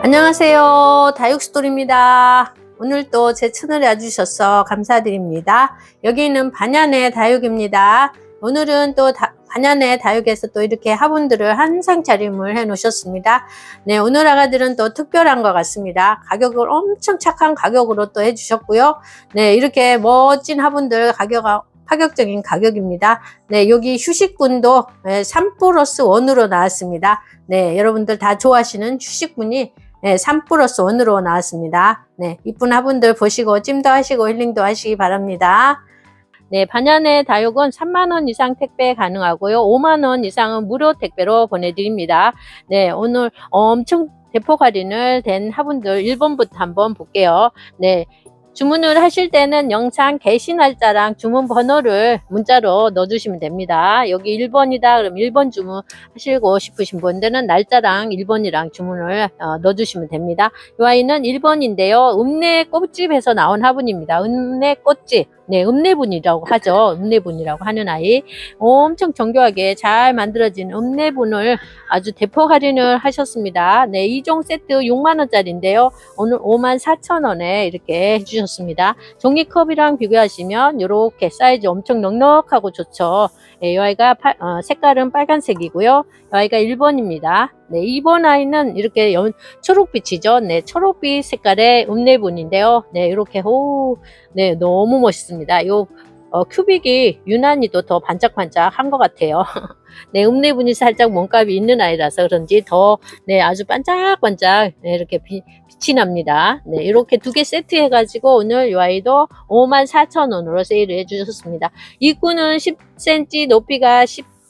안녕하세요, 다육스토리입니다. 오늘 또 제 채널에 와주셔서 감사드립니다. 여기는 반야네 다육입니다. 오늘은 또 반야네 다육에서 또 이렇게 화분들을 한상 차림을 해 놓으셨습니다. 네, 오늘 아가들은 또 특별한 것 같습니다. 가격을 엄청 착한 가격으로 또 해주셨고요. 네, 이렇게 멋진 화분들 파격적인 가격입니다. 네, 여기 휴식분도 3+1으로 나왔습니다. 네, 여러분들 다 좋아하시는 휴식분이 3+1으로 나왔습니다. 네, 이쁜 화분들 보시고 찜도 하시고 힐링도 하시기 바랍니다. 네, 반야네 다육은 3만원 이상 택배 가능하고요. 5만원 이상은 무료 택배로 보내드립니다. 네, 오늘 엄청 대폭 할인을 된 화분들 1번부터 한번 볼게요. 네, 주문을 하실 때는 영상 게시 날짜랑 주문 번호를 문자로 넣어주시면 됩니다. 여기 1번이다 그럼 1번 주문하시고 싶으신 분들은 날짜랑 1번이랑 주문을 넣어주시면 됩니다. 이 아이는 1번인데요. 읍내 꽃집에서 나온 화분입니다. 읍내 꽃집. 네, 읍내분이라고 하죠. 읍내분이라고 하는 아이. 엄청 정교하게 잘 만들어진 읍내분을 아주 대폭 할인을 하셨습니다. 네, 2종 세트 6만원짜리인데요. 오늘 54,000원에 이렇게 해주셨습니다. 종이컵이랑 비교하시면 이렇게 사이즈 엄청 넉넉하고 좋죠. 네, 이 아이가 색깔은 빨간색이고요. 이 아이가 1번입니다. 네, 2번 아이는 이렇게 초록빛이죠. 네, 초록빛 색깔의 읍내분인데요. 네, 이렇게 네, 너무 멋있습니다. 요 큐빅이 유난히도 더 반짝반짝한 것 같아요. 네, 읍내분이 살짝 몸값이 있는 아이라서 그런지 더 네, 아주 반짝반짝 네, 이렇게 빛이 납니다. 네, 이렇게 두 개 세트 해가지고 오늘 이 아이도 54,000원으로 세일을 해주셨습니다. 입구는 10cm, 높이가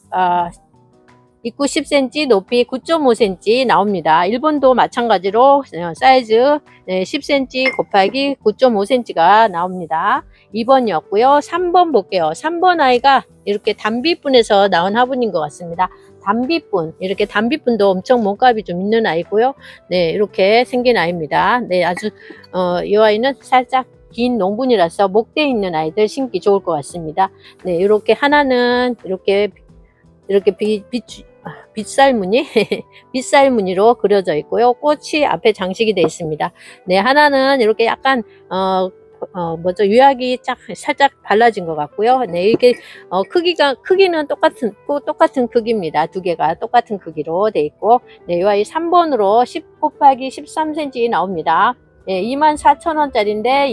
입구 10cm, 높이 9.5cm 나옵니다. 1번도 마찬가지로 사이즈 10cm 곱하기 9.5cm가 나옵니다. 2번이었고요. 3번 볼게요. 3번 아이가 이렇게 단비분에서 나온 화분인 것 같습니다. 단비분, 이렇게 단비분도 엄청 몸값이 좀 있는 아이고요. 네, 이렇게 생긴 아이입니다. 네, 아주 이 아이는 살짝 긴 농분이라서 목대 있는 아이들 신기 좋을 것 같습니다. 네, 이렇게 하나는 이렇게 빗살무늬 빗살무늬로 그려져 있고요. 꽃이 앞에 장식이 되어 있습니다. 네, 하나는 이렇게 약간 유약이 살짝 발라진 것 같고요. 네, 이게 크기는 똑같은 크기입니다. 두 개가 똑같은 크기로 되어 있고, 네, 이 아이 3번으로 10 곱하기 13cm 나옵니다. 네, 24,000원짜리인데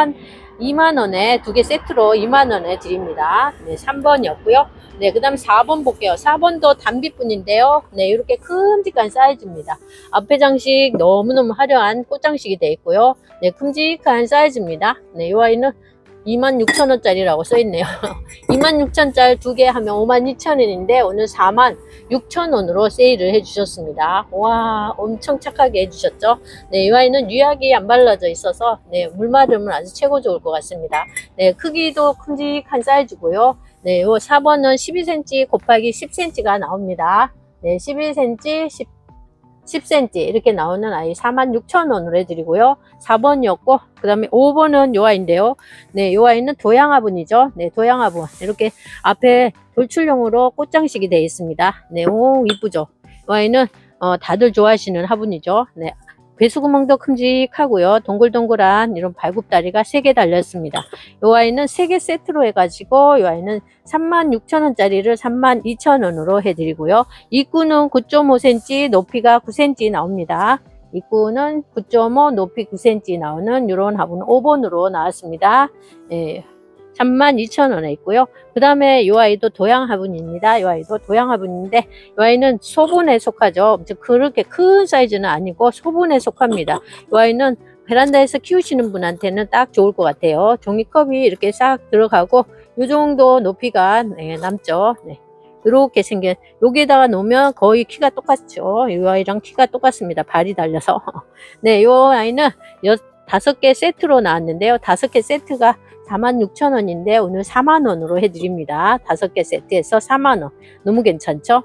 2만원에 두 개 세트로 2만원에 드립니다. 네, 3번이었고요. 네, 그 다음 4번 볼게요. 4번도 단비분인데요. 네, 이렇게 큼직한 사이즈입니다. 앞에 장식 너무너무 화려한 꽃장식이 되어 있고요. 네, 큼직한 사이즈입니다. 네, 이 아이는 26,000원짜리라고 써있네요. 26,000원짜리 두 개 하면 52,000원인데 오늘 46,000원으로 세일을 해주셨습니다. 와, 엄청 착하게 해주셨죠. 네, 이 아이는 유약이 안 발라져 있어서 네, 물마름은 아주 최고 좋을 것 같습니다. 네, 크기도 큼직한 사이즈고요. 네, 요 4번은 12cm 곱하기 10cm가 나옵니다. 네, 12cm, 10cm 이렇게 나오는 아이 46,000원으로 해드리고요. 4번이었고 그 다음에 5번은 요 아이인데요. 네, 요 아이는 도양화분이죠. 네, 도양화분 이렇게 앞에 돌출용으로 꽃장식이 되어 있습니다. 네, 오 이쁘죠. 요 아이는 다들 좋아하시는 화분이죠. 네, 배수구멍도 큼직하고요. 동글동글한 이런 발굽다리가 3개 달렸습니다. 이 아이는 3개 세트로 해가지고 이 아이는 36,000원짜리를 32,000원으로 해드리고요. 입구는 9.5cm, 높이가 9cm 나옵니다. 입구는 9.5, 높이 9cm 나오는 이런 화분 5번으로 나왔습니다. 예. 32,000원에 있고요. 그 다음에 이 아이도 도양 화분입니다. 이 아이도 도양 화분인데 이 아이는 소분에 속하죠. 그렇게 큰 사이즈는 아니고 소분에 속합니다. 이 아이는 베란다에서 키우시는 분한테는 딱 좋을 것 같아요. 종이컵이 이렇게 싹 들어가고 이 정도 높이가 남죠. 네. 이렇게 생긴 여기에다가 놓으면 거의 키가 똑같죠. 이 아이랑 키가 똑같습니다. 발이 달려서. 네, 이 아이는 5개 세트로 나왔는데요. 5개 세트가 46,000원인데 오늘 4만원으로 해드립니다. 5개 세트에서 4만원. 너무 괜찮죠?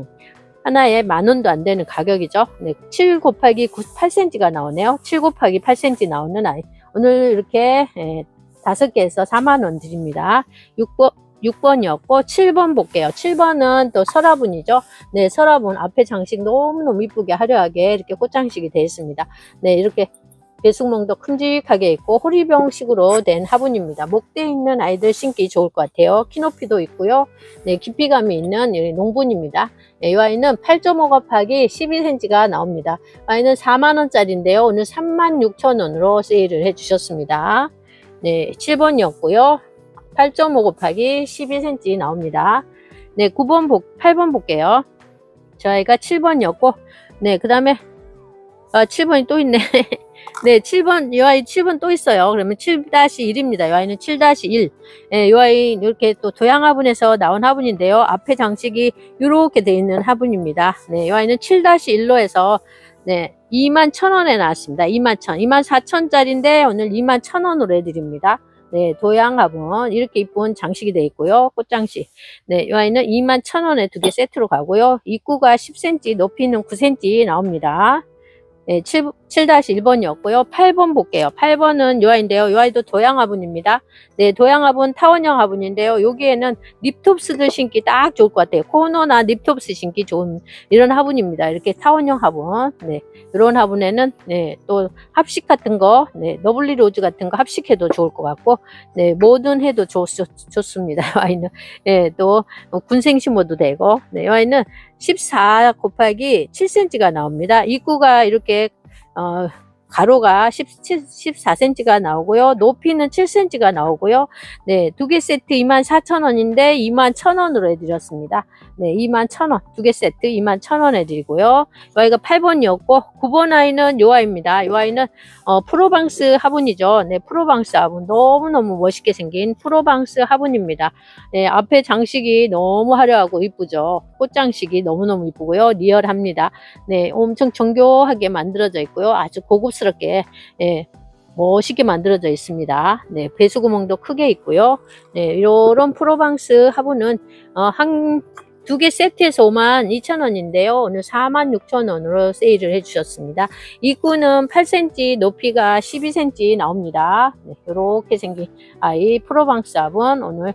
하나에 만원도 안 되는 가격이죠. 네, 7 곱하기 8cm가 나오네요. 7 곱하기 8cm 나오는 아이. 오늘 이렇게 5개에서 4만원 드립니다. 6번이었고 7번 볼게요. 7번은 또 설화분이죠. 네, 설화분 앞에 장식 너무너무 이쁘게 화려하게 이렇게 꽃장식이 되어 있습니다. 네, 이렇게 배수구멍도 큼직하게 있고 호리병식으로 된 화분입니다. 목대 있는 아이들 신기 좋을 것 같아요. 키높이도 있고요. 네, 깊이감이 있는 농분입니다. 네, 이 아이는 8.5 곱하기 12cm가 나옵니다. 아이는 4만원짜리인데요. 오늘 36,000원으로 세일을 해주셨습니다. 네, 7번이었고요. 8.5 곱하기 12cm 나옵니다. 네, 8번 볼게요. 저 아이가 7번이었고, 네, 그 다음에, 7번이 또 있네. 네, 7번, 이 아이 7번 또 있어요. 그러면 7-1입니다. 이 아이는 7-1. 네, 이 아이 이렇게 또 도양 화분에서 나온 화분인데요. 앞에 장식이 이렇게 되어 있는 화분입니다. 네, 이 아이는 7-1로 해서, 네, 21,000원에 나왔습니다. 21,000원. 24,000원짜리인데 오늘 21,000원으로 해드립니다. 네, 도양 화분 이렇게 이쁜 장식이 되어 있고요. 꽃장식. 네, 이 아이는 21,000원에 2개 세트로 가고요. 입구가 10cm, 높이는 9cm 나옵니다. 네, 7-1번이었고요. 8번 볼게요. 8번은 이 아이인데요. 이 아이도 도양 화분입니다. 네, 도양 화분 타원형 화분인데요. 여기에는 립톱스들 신기 딱 좋을 것 같아요. 코너나 립톱스 신기 좋은 이런 화분입니다. 이렇게 타원형 화분. 네, 이런 화분에는 네, 또 합식 같은 거, 네, 너블리 로즈 같은 거 합식해도 좋을 것 같고, 네, 뭐든 해도 좋습니다. 이 아이는 네, 또 군생 심어도 되고, 네, 이 아이는 14 곱하기 7cm가 나옵니다. 입구가 이렇게 가로가 14cm가 나오고요. 높이는 7cm가 나오고요. 네, 2개 세트 24,000원인데 21,000원으로 해드렸습니다. 네, 21,000원. 2개 세트 21,000원 해드리고요. 이 아이가 8번이었고 9번 아이는 요 아이입니다. 이 아이는 프로방스 화분이죠. 네, 프로방스 화분. 너무너무 멋있게 생긴 프로방스 화분입니다. 네, 앞에 장식이 너무 화려하고 이쁘죠. 꽃장식이 너무너무 이쁘고요. 리얼합니다. 네, 엄청 정교하게 만들어져 있고요. 아주 고급스럽게 예, 멋있게 만들어져 있습니다. 네, 배수구멍도 크게 있고요. 네, 이런 프로방스 화분은 한 2개 세트에서 52,000원인데요. 오늘 46,000원으로 세일을 해주셨습니다. 입구는 8cm, 높이가 12cm 나옵니다. 네, 이렇게 생긴 아이 프로방스 화분 오늘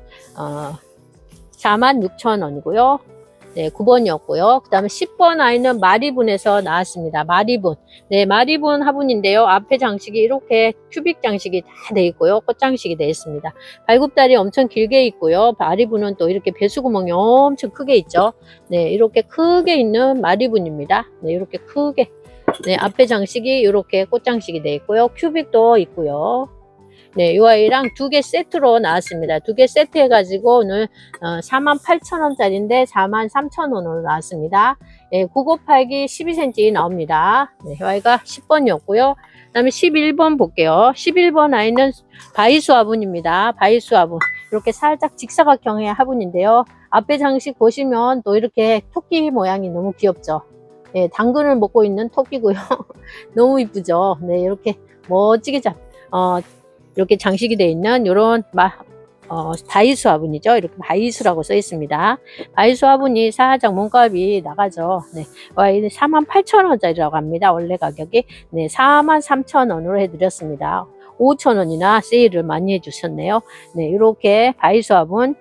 46,000원이고요. 네, 9번이었고요. 그 다음에 10번 아이는 마리분에서 나왔습니다. 마리분. 네, 마리분 화분인데요. 앞에 장식이 이렇게 큐빅 장식이 다 되어 있고요. 꽃 장식이 되어 있습니다. 발굽다리 엄청 길게 있고요. 마리분은 또 이렇게 배수구멍이 엄청 크게 있죠. 네, 이렇게 크게 있는 마리분입니다. 네, 이렇게 크게. 네, 앞에 장식이 이렇게 꽃 장식이 되어 있고요. 큐빅도 있고요. 네, 이 아이랑 2개 세트로 나왔습니다. 2개 세트 해가지고 오늘 48,000원짜리인데 43,000원으로 나왔습니다. 네, 9 곱하기 12cm 나옵니다. 네, 이 아이가 10번이었고요. 그 다음에 11번 볼게요. 11번 아이는 바이수 화분입니다. 바이수 화분. 이렇게 살짝 직사각형의 화분인데요. 앞에 장식 보시면 또 이렇게 토끼 모양이 너무 귀엽죠. 네, 당근을 먹고 있는 토끼고요. 너무 이쁘죠. 네, 이렇게 멋지게 이렇게 장식이 되어 있는 이런 바이수 화분이죠. 이렇게 바이수라고 써 있습니다. 바이수 화분이 살짝 몸값이 나가죠. 네, 48,000원짜리라고 합니다. 원래 가격이. 네, 43,000원으로 해드렸습니다. 5,000원이나 세일을 많이 해주셨네요. 네, 이렇게 바이수 화분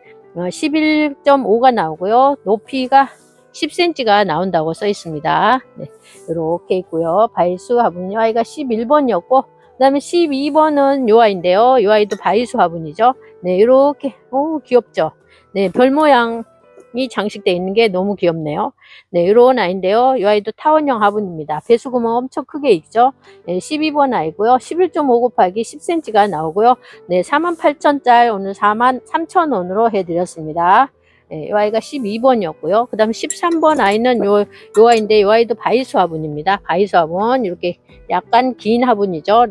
11.5가 나오고요. 높이가 10cm가 나온다고 써 있습니다. 네, 이렇게 있고요. 바이수 화분 아이가 11번이었고 그 다음에 12번은 요 아이인데요. 요 아이도 바이수 화분이죠. 네, 이렇게, 귀엽죠. 네, 별 모양이 장식되어 있는 게 너무 귀엽네요. 네, 이런 아이인데요. 요 아이도 타원형 화분입니다. 배수구멍 엄청 크게 있죠. 네, 12번 아이고요. 11.5 곱하기 10cm가 나오고요. 네, 48,000원짜리 오늘 43,000원으로 해드렸습니다. 네, 이 아이가 12번이었고요. 그 다음에 13번 아이는 요 아이인데, 요 아이도 바이수 화분입니다. 바이수 화분, 이렇게 약간 긴 화분이죠.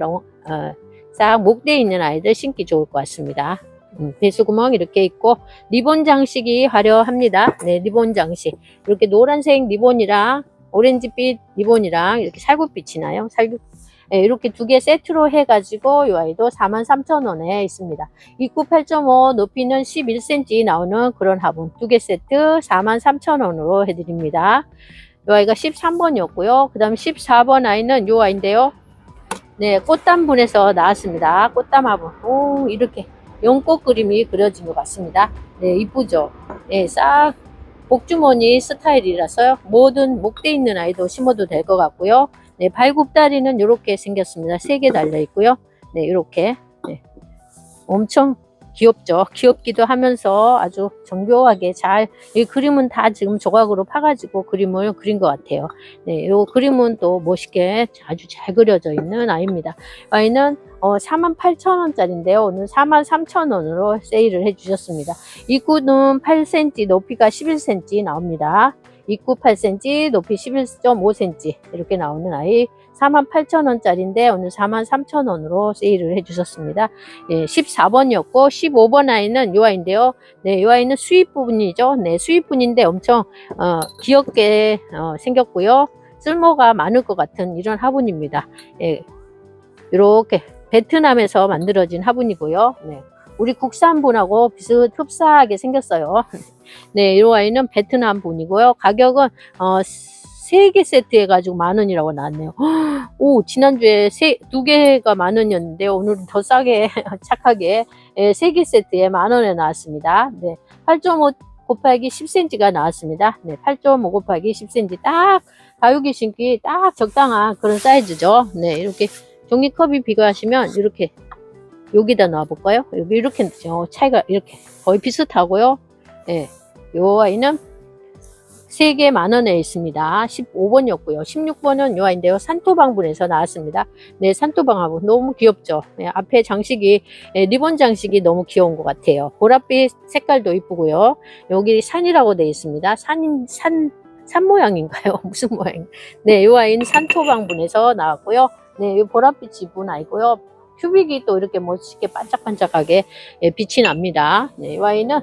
싹 목대에 있는 아이들 신기 좋을 것 같습니다. 배수구멍 이렇게 있고, 리본 장식이 화려합니다. 네, 리본 장식. 이렇게 노란색 리본이랑, 오렌지빛 리본이랑, 이렇게 살구빛이 나요. 네, 이렇게 2개 세트로 해가지고 이 아이도 43,000원에 있습니다. 입구 8.5, 높이는 11cm 나오는 그런 화분 2개 세트 43,000원으로 해드립니다. 이 아이가 13번이었고요. 그 다음 14번 아이는 이 아이인데요. 네, 꽃담분에서 나왔습니다. 꽃담 화분. 오, 이렇게 연꽃 그림이 그려진 것 같습니다. 네, 이쁘죠? 네, 싹 복주머니 스타일이라서요. 뭐든 목대 있는 아이도 심어도 될 것 같고요. 네, 발굽다리는 이렇게 생겼습니다. 3개 달려 있고요. 네, 이렇게. 네, 엄청 귀엽죠. 귀엽기도 하면서 아주 정교하게 잘, 이 그림은 다 지금 조각으로 파가지고 그림을 그린 것 같아요. 네, 이 그림은 또 멋있게 아주 잘 그려져 있는 아이입니다. 아이는 48,000원짜리인데요. 오늘 43,000원으로 세일을 해주셨습니다. 입구는 8cm, 높이가 11cm 나옵니다. 입구 8cm, 높이 11.5cm 이렇게 나오는 아이 48,000원짜리인데 오늘 43,000원으로 세일을 해주셨습니다. 예, 14번이었고 15번 아이는 요 아이인데요. 네, 요 아이는 수입 부분이죠. 네, 수입 분인데 엄청 귀엽게 생겼고요. 쓸모가 많을 것 같은 이런 화분입니다. 예, 이렇게 베트남에서 만들어진 화분이고요. 네, 우리 국산분하고 흡사하게 생겼어요. 네, 이 아이는 베트남 분이고요. 가격은 3개 세트 해가지고 만원이라고 나왔네요. 오, 지난주에 2개가 10,000원이었는데 오늘은 더 싸게 착하게 3개 세트에 만원에 나왔습니다. 네, 8.5 곱하기 10cm가 나왔습니다. 네, 8.5 곱하기 10cm 딱 다육이 심기 딱 적당한 그런 사이즈죠. 네, 이렇게 종이컵이 비교하시면 이렇게 여기다 놔 볼까요? 여기 이렇게 차이가 이렇게 거의 비슷하고요. 네, 요 아이는 3개 만원에 있습니다. 15번이었고요. 16번은 요 아이인데요. 산토방분에서 나왔습니다. 네, 산토방하고 너무 귀엽죠. 네, 앞에 장식이 리본 장식이 너무 귀여운 것 같아요. 보랏빛 색깔도 이쁘고요. 여기 산이라고 되어 있습니다. 산 모양인가요? 무슨 모양? 네, 요 아이는 산토방분에서 나왔고요. 네, 요 보랏빛 입은 아이고요. 큐빅이 또 이렇게 멋있게 반짝반짝하게 빛이 납니다. 네, 이 아이는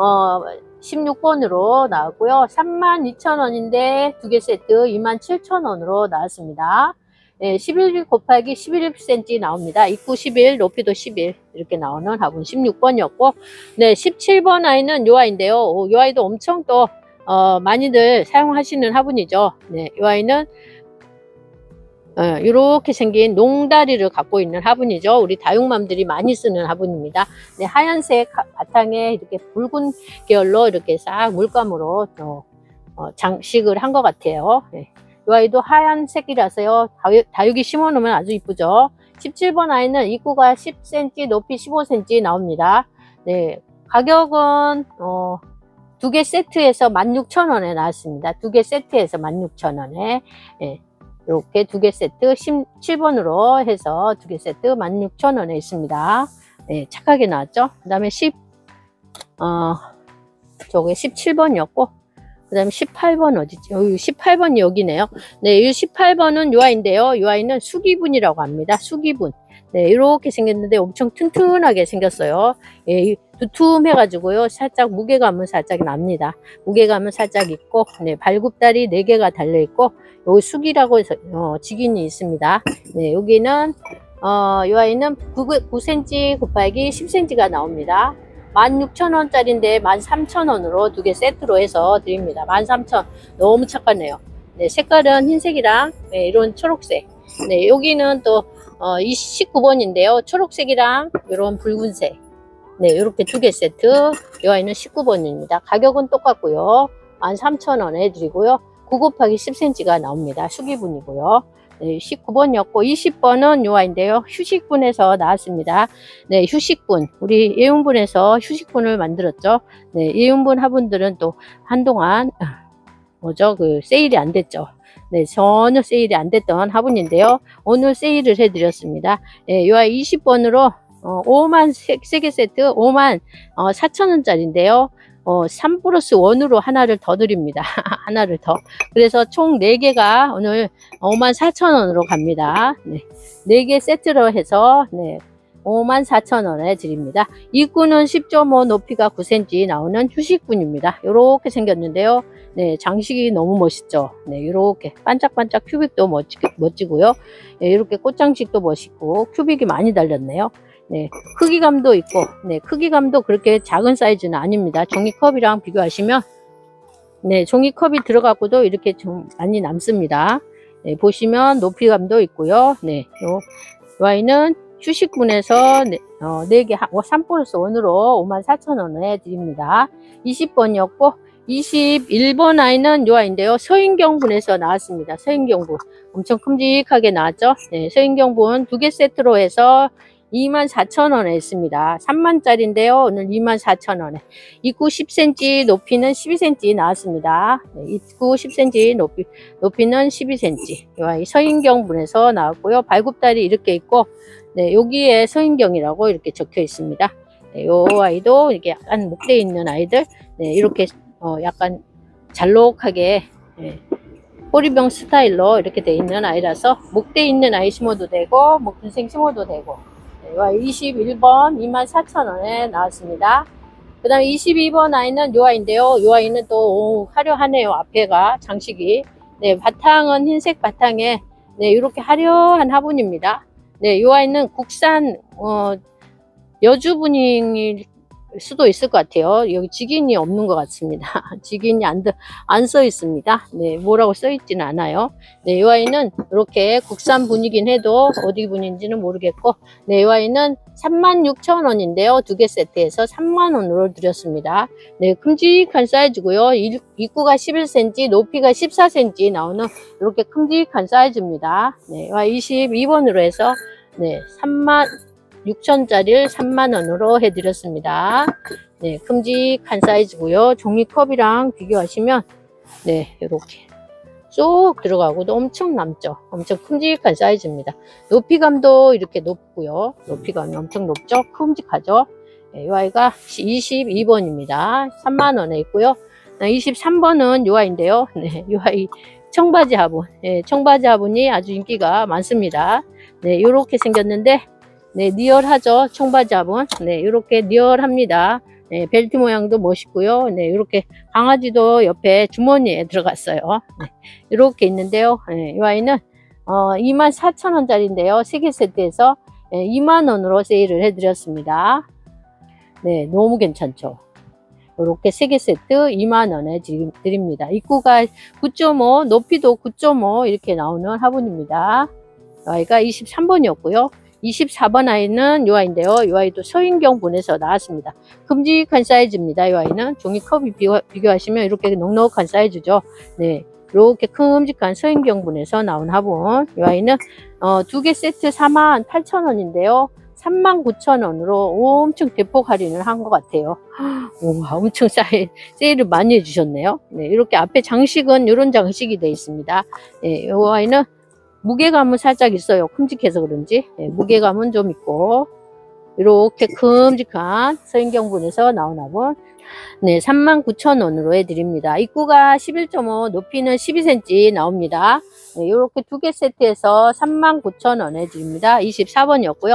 16번으로 나왔고요. 32,000원인데 2개 세트 27,000원으로 나왔습니다. 네, 11 곱하기 11cm 나옵니다. 입구 11, 높이도 11 이렇게 나오는 화분 16번이었고, 네, 17번 아이는 요 아이인데요. 요 아이도 엄청 또 많이들 사용하시는 화분이죠. 네, 요 아이는 이렇게 생긴 농다리를 갖고 있는 화분이죠. 우리 다육맘들이 많이 쓰는 화분입니다. 네, 하얀색 바탕에 이렇게 붉은 계열로 이렇게 싹 물감으로 장식을 한 것 같아요. 네, 이 아이도 하얀색이라서요. 다육이 심어 놓으면 아주 이쁘죠. 17번 아이는 입구가 10cm, 높이 15cm 나옵니다. 네, 가격은 2개 세트에서 16,000원에 나왔습니다. 2개 세트에서 16,000원에. 네. 이렇게 2개 세트 17번으로 해서 2개 세트 16,000원에 있습니다. 네, 착하게 나왔죠. 그 다음에 저게 17번이었고, 그 다음에 18번 어디지? 여기 18번이 여기네요. 네, 이 18번은 요 아이인데요. 요 아이는 수기분이라고 합니다. 수기분. 네, 이렇게 생겼는데 엄청 튼튼하게 생겼어요. 예, 두툼해가지고요. 살짝 무게감은 살짝 납니다. 무게감은 살짝 있고, 네, 발굽다리 4개가 달려있고, 여기 숙이라고 해서, 직인이 있습니다. 네, 여기는, 이 아이는 9cm 곱하기 10cm가 나옵니다. 16,000원짜리인데 13,000원으로 2개 세트로 해서 드립니다. 13,000원. 너무 착하네요. 네, 색깔은 흰색이랑, 네, 이런 초록색. 네, 여기는 또, 19번인데요. 초록색이랑 이런 붉은색. 네, 이렇게 2개 세트. 이 아이는 19번입니다. 가격은 똑같고요. 13,000원에 해드리고요. 9 곱하기 10cm가 나옵니다. 수기분이고요. 네, 19번이었고 20번은 요 아이인데요. 휴식분에서 나왔습니다. 네, 휴식분. 우리 예운분에서 휴식분을 만들었죠. 네, 예운분 화분들은 또 한동안 세일이 안 됐죠. 네, 전혀 세일이 안 됐던 화분인데요. 오늘 세일을 해드렸습니다. 네, 요 아이 20번으로 5만 3개 세트 5만 4,000원짜리인데요. 3+1으로 하나를 더 드립니다. 하나를 더. 그래서 총 4개가 오늘 54,000원으로 갑니다. 네, 4개 세트로 해서, 네, 54,000원에 드립니다. 입구는 10.5, 높이가 9cm 나오는 휴식분입니다. 이렇게 생겼는데요. 네, 장식이 너무 멋있죠. 네, 이렇게 반짝반짝 큐빅도 멋지고요. 네, 이렇게 꽃장식도 멋있고 큐빅이 많이 달렸네요. 네, 크기감도 있고, 네, 크기감도 그렇게 작은 사이즈는 아닙니다. 종이컵이랑 비교하시면, 네, 종이컵이 들어가고도 이렇게 좀 많이 남습니다. 네, 보시면 높이감도 있고요. 네, 요 아이는 휴식분에서 4개 3플러스 1으로 54,000원에 드립니다. 20번이었고 21번 아이는 요 아이인데요. 서인경분에서 나왔습니다. 서인경분 엄청 큼직하게 나왔죠. 네, 서인경분 2개 세트로 해서 24,000원에 있습니다. 3만짜리인데요. 오늘 24,000원에. 입구 10cm, 높이는 12cm 나왔습니다. 네, 입구 10cm, 높이는 12cm. 이 아이 서인경분에서 나왔고요. 발굽다리 이렇게 있고, 네, 여기에 서인경이라고 이렇게 적혀 있습니다. 네, 요 아이도 이게 약간 목대 있는 아이들, 네, 이렇게 약간 잘록하게, 네, 꼬리병 스타일로 이렇게 돼 있는 아이라서 목대 있는 아이 심어도 되고, 군생 심어도 되고. 21번 24,000원에 나왔습니다. 그 다음에 22번 아이는 요 아이인데요. 요 아이는 또 화려하네요. 앞에가 장식이. 네, 바탕은 흰색 바탕에 네, 이렇게 화려한 화분입니다. 네, 요 아이는 국산 여주분잉일 수도 있을 것 같아요. 여기 직인이 없는 것 같습니다. 직인이 안 써 있습니다. 네, 뭐라고 써 있지는 않아요. 네, 이 아이는 이렇게 국산 분이긴 해도 어디 분인지는 모르겠고, 네, 이 아이는 36,000원인데요. 2개 세트에서 3만원으로 드렸습니다. 네, 큼직한 사이즈고요. 입구가 11cm, 높이가 14cm 나오는 이렇게 큼직한 사이즈입니다. 네, 이 아이 22번으로 해서 네, 36,000원짜리를 3만원으로 해드렸습니다. 네, 큼직한 사이즈고요. 종이컵이랑 비교하시면 네, 이렇게 쏙 들어가고도 엄청 남죠. 엄청 큼직한 사이즈입니다. 높이감도 이렇게 높고요. 높이감이 엄청 높죠. 큼직하죠. 네, 이 아이가 22번입니다. 3만원에 있고요. 23번은 이 아이인데요. 네, 이 아이 청바지 화분. 네, 청바지 화분이 아주 인기가 많습니다. 네, 이렇게 생겼는데 네, 리얼하죠. 청바지 화분. 네, 이렇게 리얼합니다. 네, 벨트 모양도 멋있고요. 네, 이렇게 강아지도 옆에 주머니에 들어갔어요. 네, 이렇게 있는데요. 네, 이 아이는 24,000원짜리인데요. 3개 세트에서 2만원으로 세일을 해드렸습니다. 네, 너무 괜찮죠. 이렇게 3개 세트 2만원에 드립니다. 입구가 9.5, 높이도 9.5 이렇게 나오는 화분입니다. 이 아이가 23번이었고요. 24번 아이는 이 아이인데요. 이 아이도 서인경분에서 나왔습니다. 큼직한 사이즈입니다. 이 아이는 종이컵이 비교하시면 이렇게 넉넉한 사이즈죠. 네, 이렇게 큼직한 서인경분에서 나온 화분. 이 아이는 2개 세트 48,000원인데요. 39,000원으로 엄청 대폭 할인을 한 것 같아요. 우와, 엄청 세일을 많이 해주셨네요. 네, 이렇게 앞에 장식은 이런 장식이 되어 있습니다. 네, 이 아이는 무게감은 살짝 있어요. 큼직해서 그런지. 네, 무게감은 좀 있고 이렇게 큼직한 서인경분에서 나온 화분. 네, 39,000원으로 해드립니다. 입구가 11.5, 높이는 12cm 나옵니다. 네, 이렇게 2개 세트에서 39,000원에 드립니다. 24번이었고요.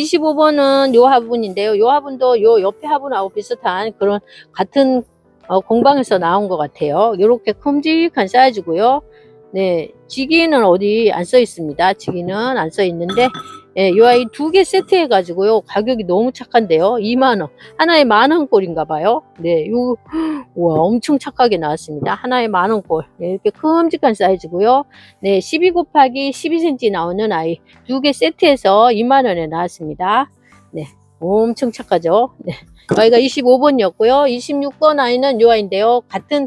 25번은 요 화분인데요. 요 화분도 요 옆에 화분하고 비슷한 그런 같은 공방에서 나온 것 같아요. 이렇게 큼직한 사이즈고요. 네, 지기는 어디 안 써 있습니다. 지기는 안 써 있는데, 예, 이 아이 2개 세트 해가지고요. 가격이 너무 착한데요. 2만원. 하나에 만원꼴인가 봐요. 네, 우와, 엄청 착하게 나왔습니다. 하나에 만원꼴. 네, 이렇게 큼직한 사이즈고요. 네, 12 곱하기 12cm 나오는 아이 2개 세트에서 2만원에 나왔습니다. 네, 엄청 착하죠. 네. 아이가 25번이었고요. 26번 아이는 요 아이인데요.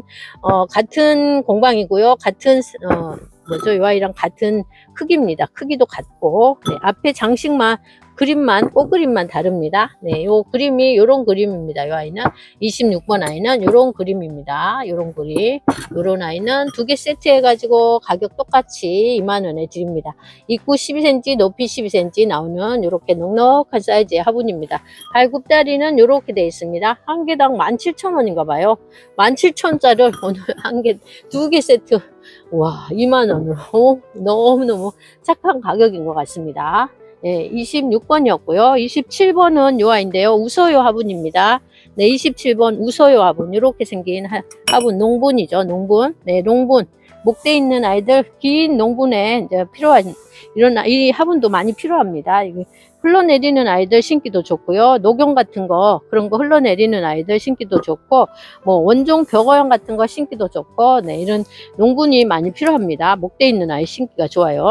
같은 공방이고요. 같은, 이 아이랑 같은 크기입니다. 크기도 같고, 네, 앞에 장식만, 꽃그림만 다릅니다. 네, 요 그림이 요런 그림입니다. 요 아이는 26번 아이는 요런 그림입니다. 요런 그림. 요런 아이는 2개 세트 해가지고 가격 똑같이 2만원에 드립니다. 입구 12cm, 높이 12cm 나오는 요렇게 넉넉한 사이즈의 화분입니다. 발굽다리는 요렇게 되어 있습니다. 한 개당 17,000원인가 봐요. 17,000원짜리를 오늘 한 개, 2개 세트. 와, 2만원으로 너무너무 착한 가격인 것 같습니다. 네, 26번이었고요. 27번은 요 아이인데요. 우서요 화분입니다. 네, 27번 우서요 화분. 이렇게 생긴 화분, 농분이죠. 농분. 네, 농분. 목대 있는 아이들, 긴 농분에 이제 필요한, 이 화분도 많이 필요합니다. 흘러내리는 아이들 신기도 좋고요. 녹용 같은 거, 그런 거 흘러내리는 아이들 신기도 좋고, 뭐, 원종 벽어형 같은 거 신기도 좋고, 네, 이런 농분이 많이 필요합니다. 목대 있는 아이 신기가 좋아요.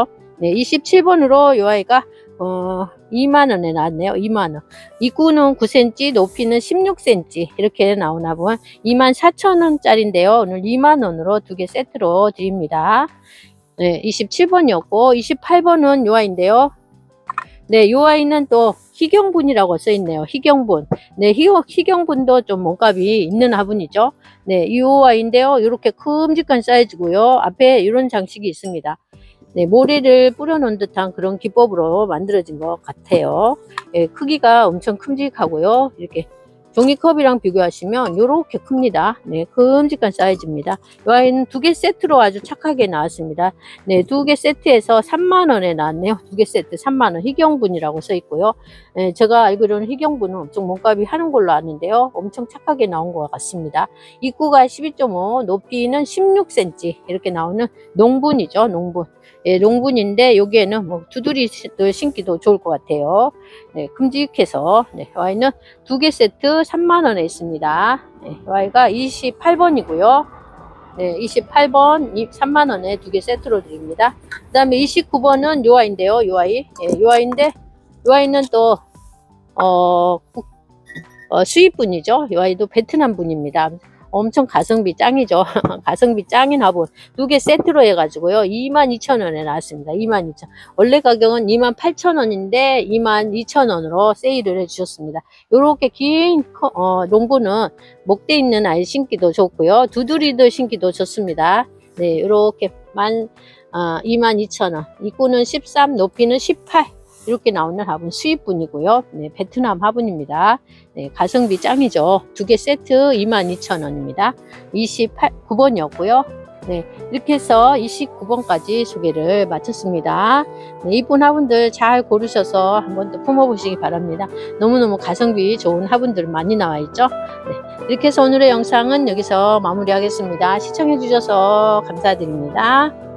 네, 27번으로 요 아이가 2만원에 나왔네요. 2만원. 입구는 9cm, 높이는 16cm 이렇게 나오나 보면 24,000원짜리인데요. 오늘 2만원으로 두 개 세트로 드립니다. 네, 27번이었고 28번은 요 아이인데요. 네, 요 아이는 또 희경분이라고 써 있네요. 희경분. 네, 희경분도 좀 몸값이 있는 화분이죠. 네, 요 아이인데요. 이렇게 큼직한 사이즈고요. 앞에 이런 장식이 있습니다. 네, 모래를 뿌려놓은 듯한 그런 기법으로 만들어진 것 같아요. 예, 크기가 엄청 큼직하고요. 이렇게 종이컵이랑 비교하시면 이렇게 큽니다. 네, 큼직한 사이즈입니다. 이 아이는 두 개 세트로 아주 착하게 나왔습니다. 네, 두 개 세트에서 3만원에 나왔네요. 두 개 세트 3만원. 희경분이라고 써 있고요. 네, 제가 알기로는 희경분은 엄청 몸값이 하는 걸로 아는데요. 엄청 착하게 나온 것 같습니다. 입구가 12.5, 높이는 16cm 이렇게 나오는 농분이죠. 농분. 예, 농분인데 여기에는 뭐 두드리 신기도 좋을 것 같아요. 네, 큼직해서 네, 이 아이는 두 개 세트 3만원에 있습니다. 네, 이 아이가 28번이고요. 네, 28번 3만원에 두 개 세트로 드립니다. 그 다음에 29번은 요 아이인데요. 요 아이. 예, 요 아이인데 요 아이는 또 수입분이죠. 요 아이도 베트남 분입니다. 엄청 가성비 짱이죠. 가성비 짱인 화분 두 개 세트로 해가지고요. 22,000원에 나왔습니다. 22,000원. 원래 가격은 28,000원인데 22,000원으로 세일을 해주셨습니다. 요렇게 긴 농부는 목대 있는 아이 신기도 좋고요. 두드리도 신기도 좋습니다. 네, 요렇게 22,000원. 입구는 13, 높이는 18. 이렇게 나오는 화분 수입분이고요. 네, 베트남 화분입니다. 네, 가성비 짱이죠. 두 개 세트 22,000원입니다. 29번이었고요. 네, 이렇게 해서 29번까지 소개를 마쳤습니다. 네, 이쁜 화분들 잘 고르셔서 한번 또 품어보시기 바랍니다. 너무너무 가성비 좋은 화분들 많이 나와 있죠. 네, 이렇게 해서 오늘의 영상은 여기서 마무리하겠습니다. 시청해 주셔서 감사드립니다.